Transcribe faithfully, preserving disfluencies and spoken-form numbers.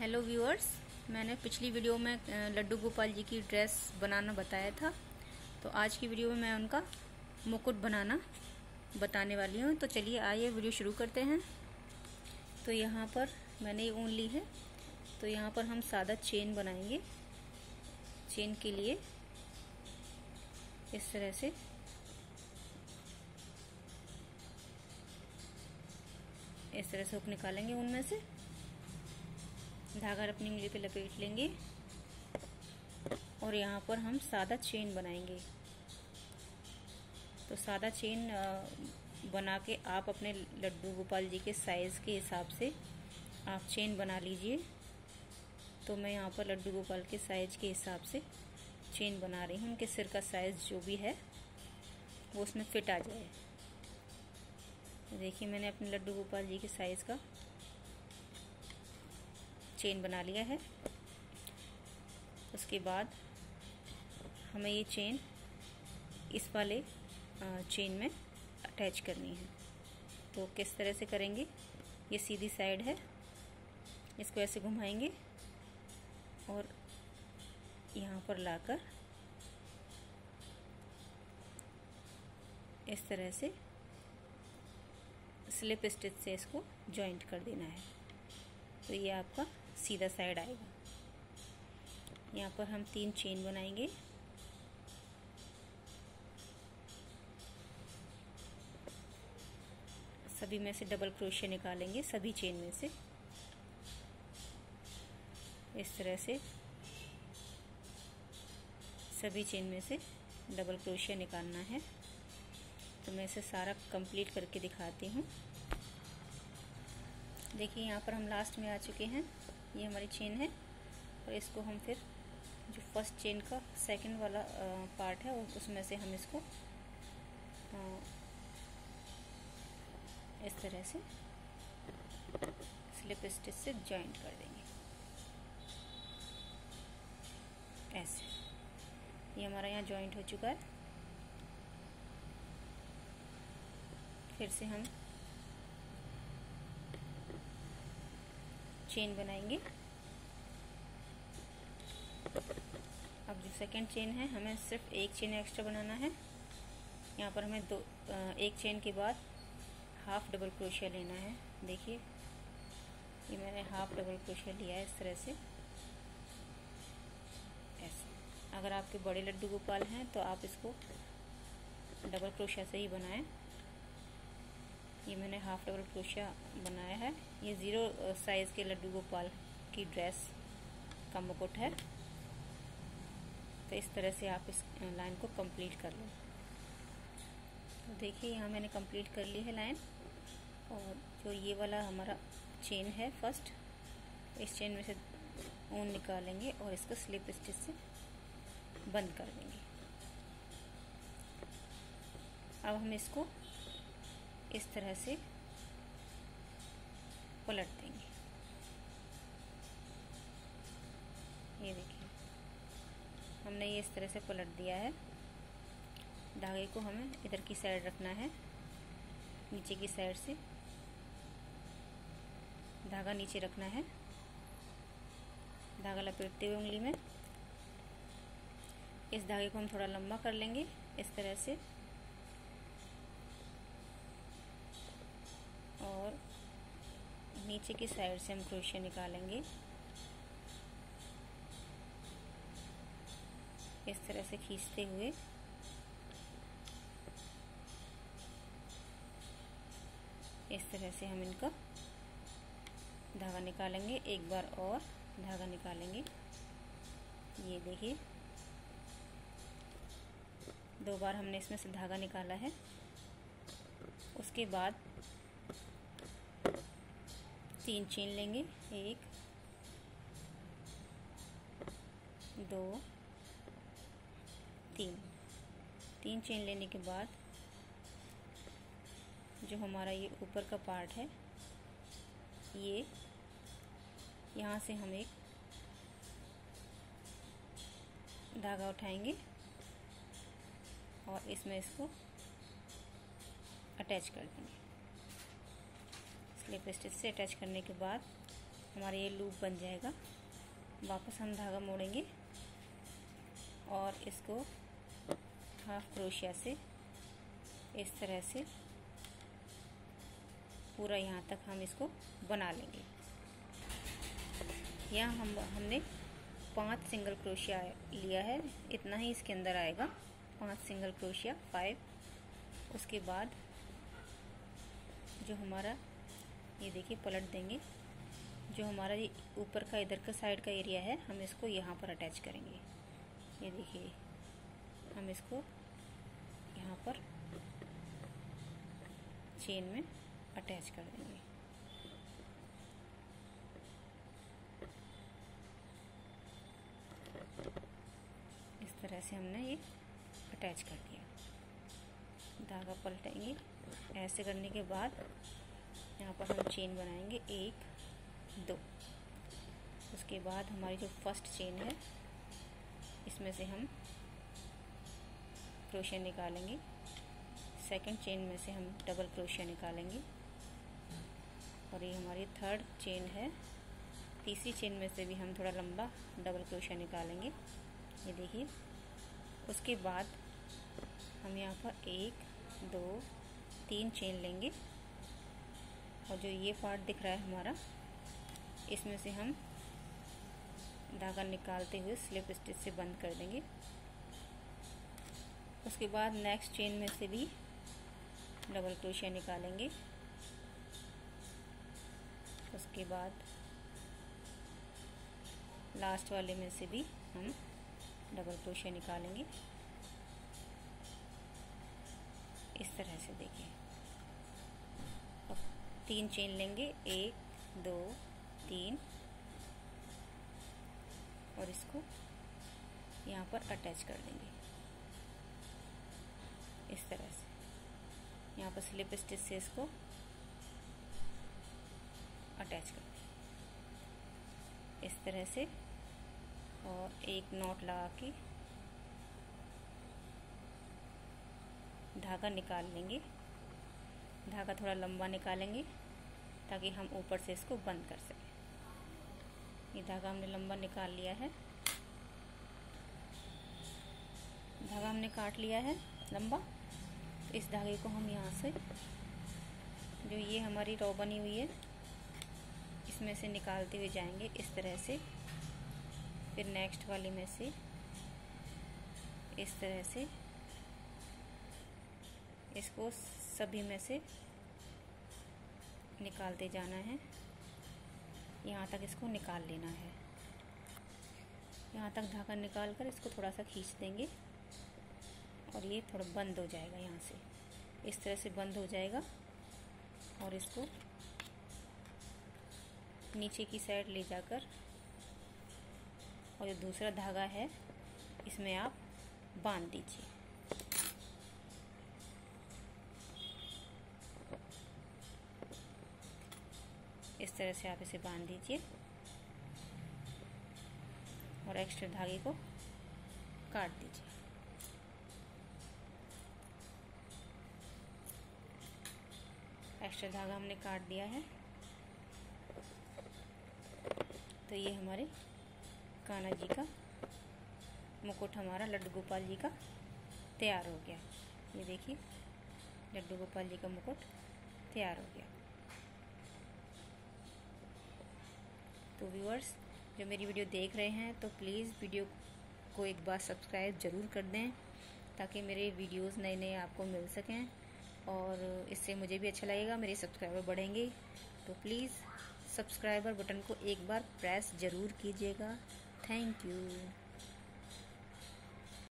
Hello viewers, मैंने पिछली video में लड्डू गोपाल जी की ड्रेस बनाना बताया था। तो आज की वीडियो में मैं उनका मुकुट बनाना बताने वाली हूँ। तो चलिए आइए वीडियो शुरू करते हैं। तो यहाँ पर मैंने ऊन ली है। तो यहाँ पर हम सादा चेन बनाएंगे। चेन के लिए इस तरह से इस तरह से हुक निकालेंगे। उनमें से धागा अपनी उंगली पे लपेट लेंगे और यहाँ पर हम सादा चेन बनाएंगे। तो सादा चेन बना के आप अपने लड्डू गोपाल जी के साइज़ के हिसाब से आप चेन बना लीजिए। तो मैं यहाँ पर लड्डू गोपाल के साइज़ के हिसाब से चेन बना रही हूँ। उनके सिर का साइज़ जो भी है वो उसमें फिट आ जाए। देखिए, मैंने अपने लड्डू गोपाल जी के साइज़ का चेन बना लिया है। उसके बाद हमें ये चेन इस वाले चेन में अटैच करनी है। तो किस तरह से करेंगे, ये सीधी साइड है, इसको ऐसे घुमाएंगे और यहाँ पर लाकर इस तरह से स्लिप स्टिच से इसको जॉइंट कर देना है। तो ये आपका सीधा साइड आएगा। यहाँ पर हम तीन चेन बनाएंगे। सभी में से डबल क्रोशिया निकालेंगे, सभी चेन में से इस तरह से सभी चेन में से डबल क्रोशिया निकालना है। तो मैं इसे सारा कंप्लीट करके दिखाती हूँ। देखिए, यहाँ पर हम लास्ट में आ चुके हैं। ये हमारी चेन है और इसको हम फिर जो फर्स्ट चेन का सेकंड वाला पार्ट है उसमें से हम इसको इस तरह से स्लिप स्टिच से जॉइंट कर देंगे ऐसे। ये हमारा यहाँ जॉइंट हो चुका है। फिर से हम चेन बनाएंगे। अब जो सेकंड चेन है, हमें सिर्फ एक चेन एक्स्ट्रा बनाना है। यहाँ पर हमें दो एक चेन के बाद हाफ डबल क्रोशिया लेना है। देखिए, ये मैंने हाफ डबल क्रोशिया लिया है इस तरह से ऐसे। अगर आपके बड़े लड्डू गोपाल हैं तो आप इसको डबल क्रोशिया से ही बनाएं। ये मैंने हाफ डबल क्रोशिया बनाया है। ये ज़ीरो साइज़ के लड्डू गोपाल की ड्रेस का मुकुट है। तो इस तरह से आप इस लाइन को कंप्लीट कर लो। तो देखिए, यहाँ मैंने कंप्लीट कर ली है लाइन। और जो ये वाला हमारा चेन है फर्स्ट, इस चेन में से ऊन निकालेंगे और इसको स्लिप स्टिच से बंद कर देंगे। अब हम इसको इस तरह से पलट देंगे। ये देखिए, हमने ये इस तरह से पलट दिया है। धागे को हमें इधर की साइड रखना है, नीचे की साइड से धागा नीचे रखना है। धागा लपेटते हुए उंगली में इस धागे को हम थोड़ा लंबा कर लेंगे इस तरह से, और नीचे की साइड से हम क्रोशिया निकालेंगे इस तरह से खींचते हुए। इस तरह से हम इनका धागा निकालेंगे। एक बार और धागा निकालेंगे। ये देखिए, दो बार हमने इसमें से धागा निकाला है। उसके बाद तीन चेन लेंगे, एक दो तीन। तीन चेन लेने के बाद जो हमारा ये ऊपर का पार्ट है, ये यहाँ से हम एक धागा उठाएंगे और इसमें इसको अटैच कर देंगे। स्लिप स्टिच से अटैच करने के बाद हमारा ये लूप बन जाएगा। वापस हम धागा मोड़ेंगे और इसको हाफ क्रोशिया से इस तरह से पूरा यहाँ तक हम इसको बना लेंगे। यहाँ हम हमने पांच सिंगल क्रोशिया लिया है, इतना ही इसके अंदर आएगा, पांच सिंगल क्रोशिया, फाइव। उसके बाद जो हमारा ये देखिए पलट देंगे, जो हमारा ये ऊपर का इधर का साइड का एरिया है हम इसको यहाँ पर अटैच करेंगे। ये देखिए हम इसको यहाँ पर चेन में अटैच कर देंगे। इस तरह से हमने ये अटैच कर दिया। धागा पलटेंगे। ऐसे करने के बाद यहाँ पर हम चेन बनाएंगे, एक दो। उसके बाद हमारी जो फर्स्ट चेन है इसमें से हम क्रोशिया निकालेंगे। सेकंड चेन में से हम डबल क्रोशिया निकालेंगे और ये हमारी थर्ड चेन है। तीसरी चेन में से भी हम थोड़ा लंबा डबल क्रोशिया निकालेंगे, ये देखिए। उसके बाद हम यहाँ पर एक दो तीन चेन लेंगे और जो ये पार्ट दिख रहा है हमारा, इसमें से हम धागा निकालते हुए स्लिप स्टिच से बंद कर देंगे। उसके बाद नेक्स्ट चेन में से भी डबल क्रोशिया निकालेंगे। उसके बाद लास्ट वाले में से भी हम डबल क्रोशिया निकालेंगे, इस तरह से देखिए। अब तीन चेन लेंगे, एक दो तीन, और इसको यहाँ पर अटैच कर देंगे इस तरह से। यहाँ पर स्लिप स्टिच से इसको अटैच कर दें इस तरह से, और एक नॉट लगा के धागा निकाल लेंगे। धागा थोड़ा लंबा निकालेंगे ताकि हम ऊपर से इसको बंद कर सकें। ये धागा हमने लंबा निकाल लिया है, धागा हमने काट लिया है लंबा। तो इस धागे को हम यहाँ से, जो ये हमारी रॉ बनी हुई है, इसमें से निकालते हुए जाएंगे इस तरह से। फिर नेक्स्ट वाली में से इस तरह से इसको सभी में से निकालते जाना है। यहाँ तक इसको निकाल लेना है। यहाँ तक धागा निकाल कर इसको थोड़ा सा खींच देंगे और ये थोड़ा बंद हो जाएगा। यहाँ से इस तरह से बंद हो जाएगा और इसको नीचे की साइड ले जाकर, और जो दूसरा धागा है इसमें आप बांध दीजिए। इस तरह से आप इसे बांध दीजिए और एक्स्ट्रा धागे को काट दीजिए। एक्स्ट्रा धागा हमने काट दिया है। तो ये हमारे कान्हा जी का मुकुट, हमारा लड्डू गोपाल जी का तैयार हो गया। ये देखिए लड्डू गोपाल जी का मुकुट तैयार हो गया। तो व्यूअर्स, जो मेरी वीडियो देख रहे हैं तो प्लीज़ वीडियो को एक बार सब्सक्राइब ज़रूर कर दें ताकि मेरे वीडियोस नए नए आपको मिल सकें, और इससे मुझे भी अच्छा लगेगा, मेरे सब्सक्राइबर बढ़ेंगे। तो प्लीज़ सब्सक्राइबर बटन को एक बार प्रेस ज़रूर कीजिएगा। Thank you.